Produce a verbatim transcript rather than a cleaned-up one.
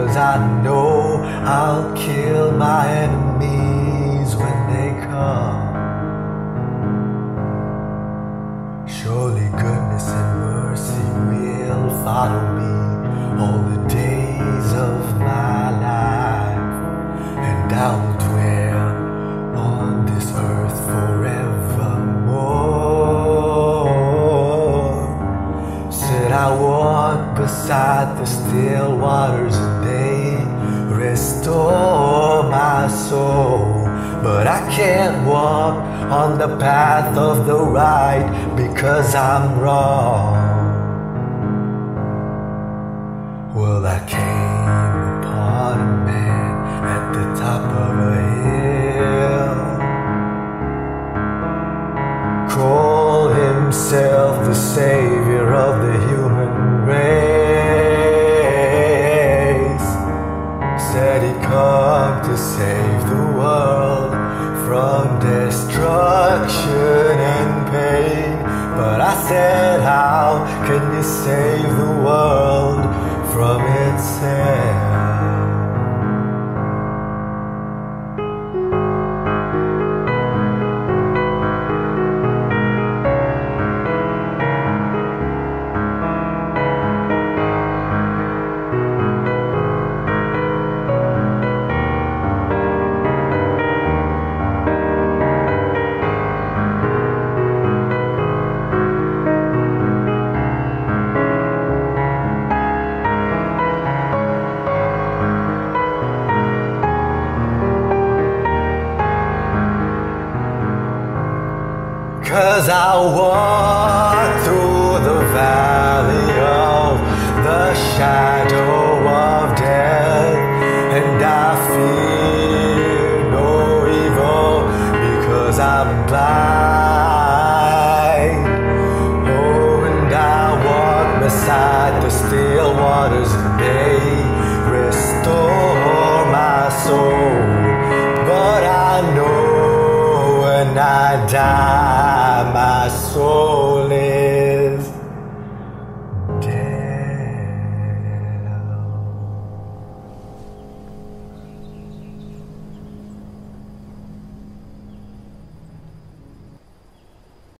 'cause I know I'll kill my enemies when they come. Surely goodness and mercy will follow me all the days of my life, and I will dwell on this earth forevermore. Said I walk beside the still waters and they restore my soul, but I can't walk on the path of the right because I'm wrong. Well, I came upon a man at the top of a hill, call himself the savior of the human race. Said he'd come to save the world from destruction and pain. But I said, how can you save the world from itself? 'Cause I walk through the valley of the shadow of death, and I fear no evil because I'm blind. Oh, and I walk beside the still waters and they restore my soul. But I know when I die, my soul is